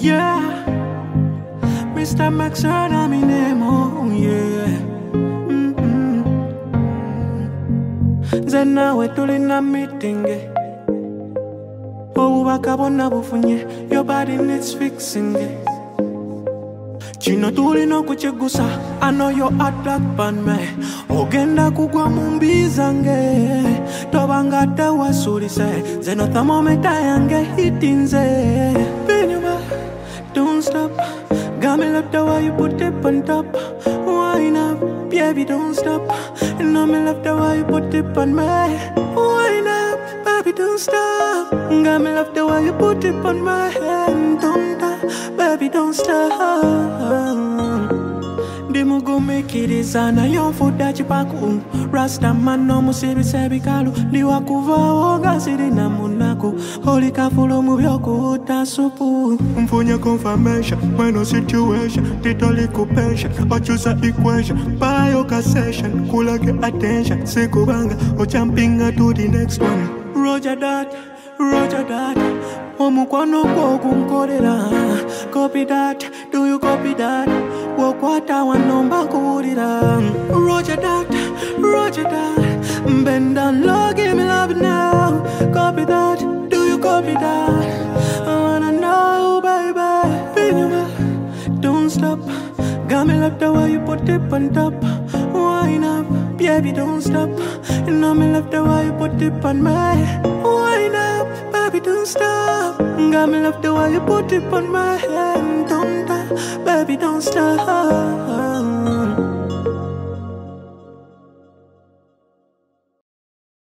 Yeah, Mr. McSan, I'm in name, oh yeah. Zena we tulina meeting. Oh, wakabona bufunye, your body needs fixing. Chino tulino kuchegusa, I know you're a black band man. Ogenda kugwa mumbizange, tobangata wasulise. Zeno thermometer yange hitinze. Binyuma, don't stop. Got me love the way you put it on top. Wine up, baby, don't stop. And know me love the way you put it on me. Wine up, baby, don't stop. Got me love the way you put it on my head. Don't stop, baby, don't stop. Dimugo make it is ana yon food that you pack Rasta man no musibi sebi kalu Diwa kuva oga siri na munako Holy kafulo mubyoko uta supu Mfunya confirmation, when no situation Titoli kupensha, or choose a equation Bayoka session, kula get attention Sekubanga, or jumping to the next one Rojar Dat, Rojar Dat Omukwano kwa kumkorera Copy that, do you copy that? Wakwata wanomba kurira Rojar Dat, Rojar Dat Bend down low, give me love now Copy that, do you copy that? I wanna know, baby Binyuma, don't stop Got me love the way you put it on top Wine up, baby, don't stop You know me love the way you put it on me Wine up, baby, don't stop Got me love the way you put it on my head Don't stop, baby, don't stop